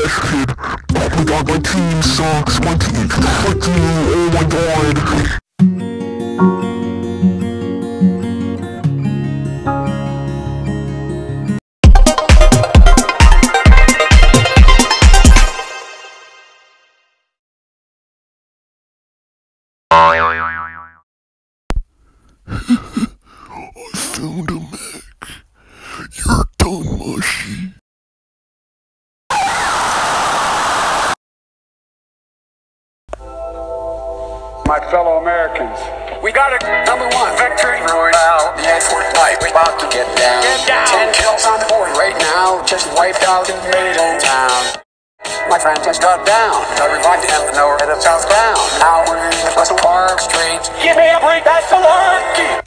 best kid. Oh my god, my team sucks. My team, fuck you, oh my god. I found a mech. You're done, Mushy. My fellow Americans, we got a #1 victory royale. The Edgeworth life, we about to get down. 10 kills on the board right now, just wiped out in Middletown. My friend just got down. I revived Eleanor at a southbound. Now we're in the Russell Park Street. Give me a break, that's the lucky.